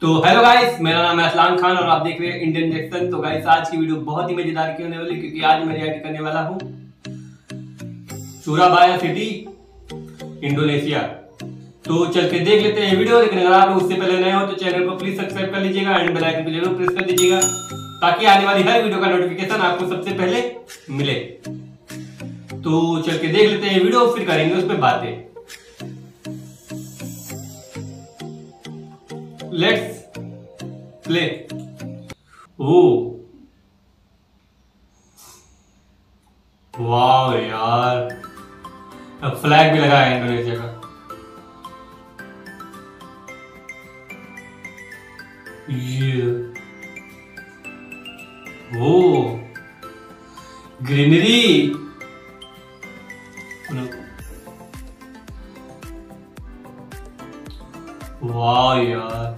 तो hello guys, मेरा नाम है असलान खान और आप देख रहे हैं इंडियन रिएक्शन। तो गाइस, आज की वीडियो बहुत ही मजेदार की होने वाली, क्योंकि आज मैं रिएक्ट करने वाला हूँ सूराबाया सिटी, इंडोनेशिया। तो चल के देख लेते हैं वीडियो। लेकिन अगर आप उससे पहले नए हो तो चैनल को प्लीज सब्सक्राइब कर लीजिएगा एंड बेल आइकन को जरूर प्रेस कर दीजिएगा, ताकि आने वाली हर वीडियो का नोटिफिकेशन आपको सबसे पहले मिले। तो चल के देख लेते हैं वीडियो, फिर करेंगे उस पर बातें। Let's play. ओ वाह यार, अब फ्लैग भी लगा है इंडोनेशिया का। ये ओ ग्रीनरी, वाह यार।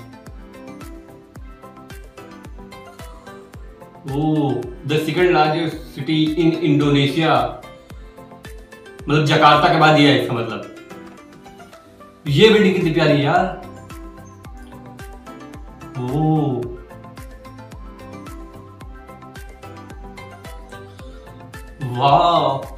ओ the second largest city in Indonesia, मतलब जकार्ता के बाद ये है इसका मतलब। ये बिल्डिंग कितनी प्यारी है यार। ओ वाह,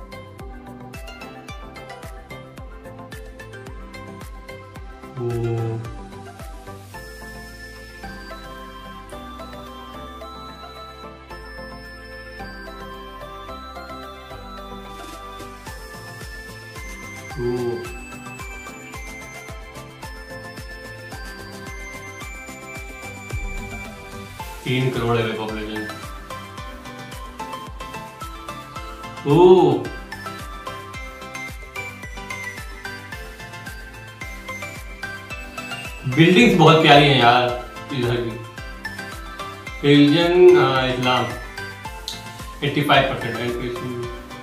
ओ 3 करोड़ है पॉपुलेशन। ओ बिल्डिंग्स बहुत प्यारी हैं यार इधर की। रिलीजन इस्लाम 85%,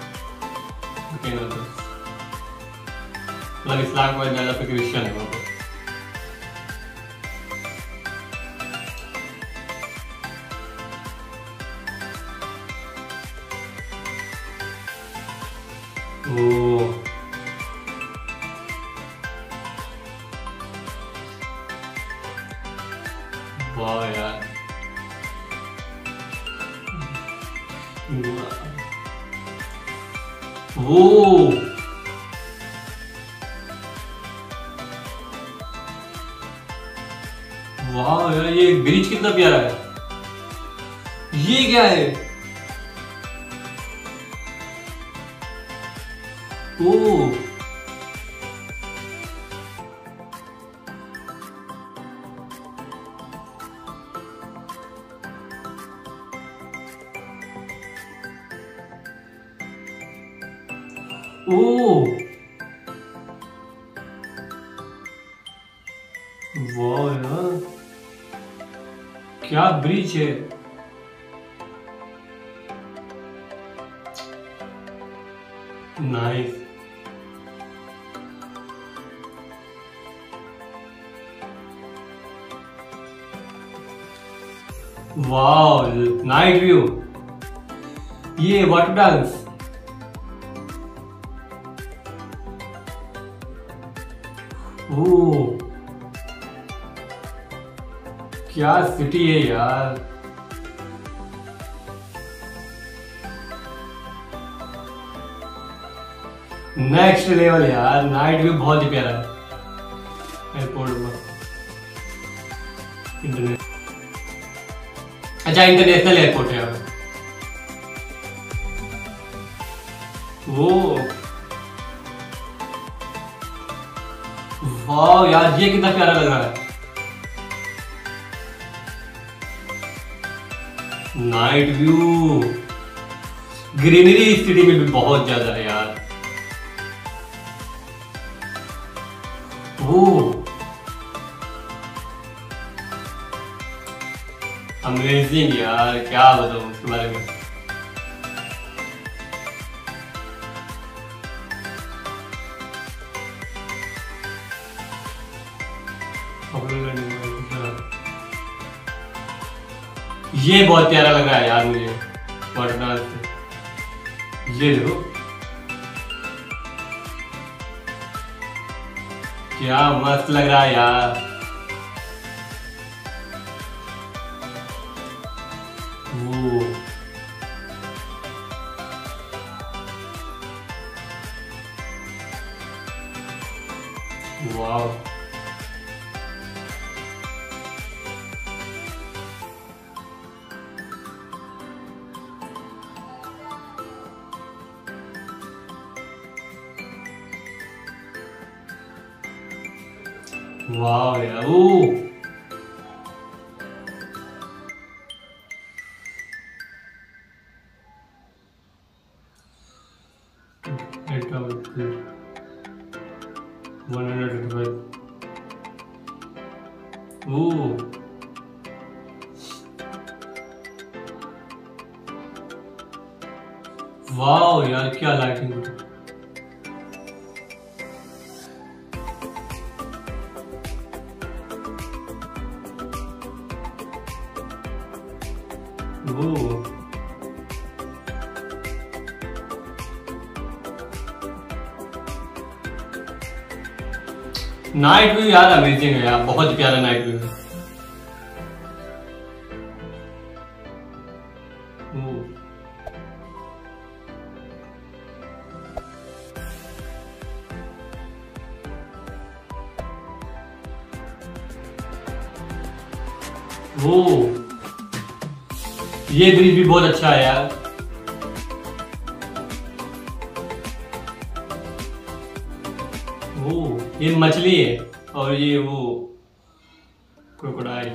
मतलब इस्लाम को ज्यादा पे क्रिश्चियन है वहाँ पे। ओ वाह यार, वो वाह यार, ये ब्रिज कितना प्यारा है। ये क्या है? ओ ओ वाह यार, क्या ब्रिज है। नाइस। वाह, नाइट व्यू। ये वाटर डांस। ओ क्या सिटी है यार। नेक्स्ट लेवल यार, नाइट व्यू बहुत ही प्यारा है। एयरपोर्ट में अच्छा इंटरनेशनल एयरपोर्ट है यहाँ। वो वाह यार, ये कितना प्यारा लग रहा है। नाइट व्यू, ग्रीनरी सिटी में भी बहुत ज्यादा है यार। ओ अमेजिंग यार, क्या बताऊं उसके बारे में। ये बहुत प्यारा लग रहा है यार मुझे वाटर डांस से। ये देखो क्या मस्त लग रहा है यार। वाह, वाह यार, वाह यार, क्या लाइटिंग। नाइट व्यू यार अमेजिंग है यार, बहुत प्यारा नाइट व्यू है। वो ये ब्रिज भी बहुत अच्छा है यार। वो ये मछली है और ये वो क्रोकोडाइल।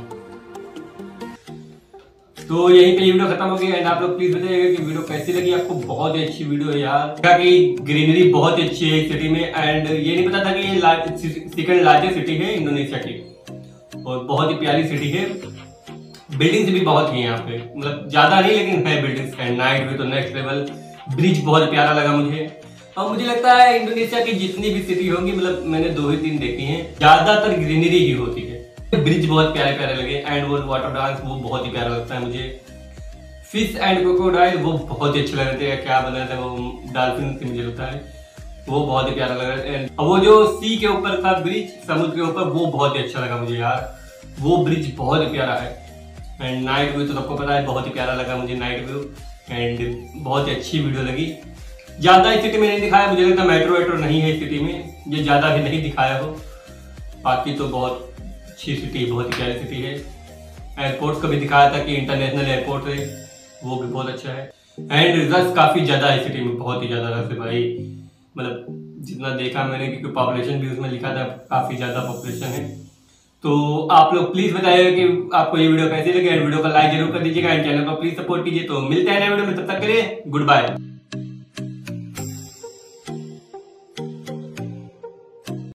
तो यहीं पे ये वीडियो खत्म हो गई। एंड आप लोग प्लीज बताइएगा कि वीडियो कैसी लगी आपको। बहुत ही अच्छी वीडियो है यार, कि ग्रीनरी बहुत ही अच्छी है इस सिटी में। एंड ये नहीं पता था कि ये सेकंड लार्जेस्ट सिटी है इंडोनेशिया की और बहुत ही प्यारी सिटी है। बिल्डिंग्स भी बहुत ही यहाँ पे, मतलब ज्यादा नहीं लेकिन है बिल्डिंग्स। एंड नाइट व्यू तो नेक्स्ट लेवल। ब्रिज बहुत प्यारा लगा मुझे। और मुझे लगता है इंडोनेशिया की जितनी भी सिटी होंगी, मतलब मैंने 2 ही 3 देखी हैं, ज्यादातर ग्रीनरी ही होती है। ब्रिज बहुत प्यारे प्यारे लगे। एंड वो वाटर डांस वो बहुत ही प्यारा लगता है मुझे। फिश एंड क्रोकोडाइल वो बहुत ही अच्छे लग रहे थे। क्या बना था वो, डॉल्फिन मुझे लगता है वो बहुत ही प्यारा लग रहा है। और वो जो सी के ऊपर था ब्रिज, समुद्र के ऊपर, वो बहुत ही अच्छा लगा मुझे यार। वो ब्रिज बहुत ही प्यारा है। एंड नाइट व्यू तो सबको पता है, बहुत ही प्यारा लगा मुझे नाइट व्यू। एंड बहुत ही अच्छी वीडियो लगी। ज्यादा इस सिटी में नहीं दिखाया, मुझे लगता मेट्रो वेट्रो नहीं है इस सिटी में, ये ज्यादा भी नहीं दिखाया हो। बाकी तो बहुत अच्छी सिटी, बहुत ही प्यारी सिटी है। एयरपोर्ट को भी दिखाया था कि इंटरनेशनल एयरपोर्ट है, वो भी बहुत अच्छा है। एंड रश काफी ज्यादा है सिटी में, बहुत ही ज्यादा रश है भाई। मतलब जितना देखा मैंने, क्योंकि पॉपुलेशन भी उसमें लिखा था, काफी ज्यादा पॉपुलेशन है। तो आप लोग प्लीज बताइएगा कि आपको ये वीडियो कैसी लगी। वीडियो को लाइक जरूर कर दीजिएगा एंड चैनल को प्लीज सपोर्ट कीजिए। तो मिलते हैं नए वीडियो में, तब तक के लिए गुड बाय।